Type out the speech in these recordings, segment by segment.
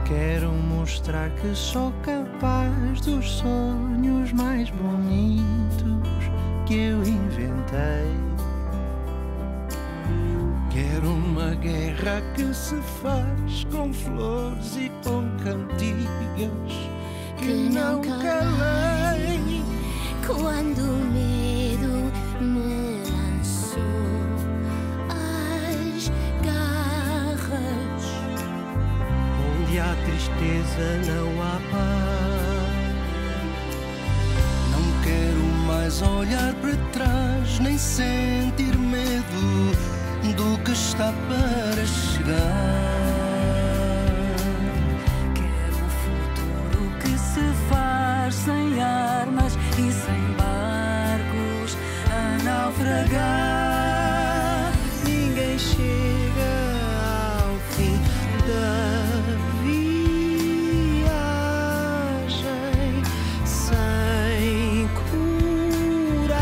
Quero mostrar que sou capaz dos sonhos mais bonitos que eu inventei. Quero uma guerra que se faz com flores e com cantigas que não calei. Quando o medo me lançou as garras, onde há tristeza não há paz. Não quero mais olhar para trás, nem sentir medo do que está para chegar. Quero um futuro que se faz sem armas e sem barcos a naufragar. Ninguém chega ao fim da viagem sem coragem.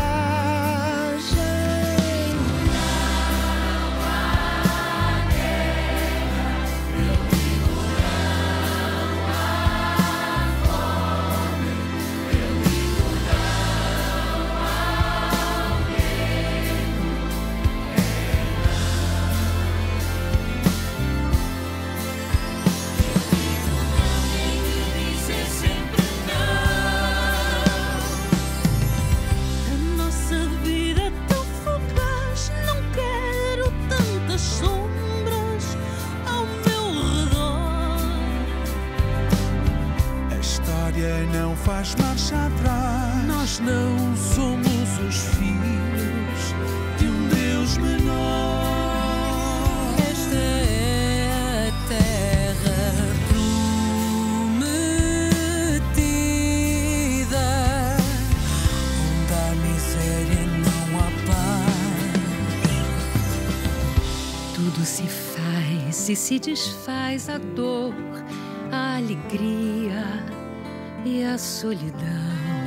A nossa vida é tão fugaz, não quero tantas sombras ao meu redor. A história não faz marcha atrás. Nós não somos os filhos de um Deus menor. Esta é a terra prometida, onde há miséria não há paz. Tudo se faz e se desfaz, a dor, a alegria e a solidão.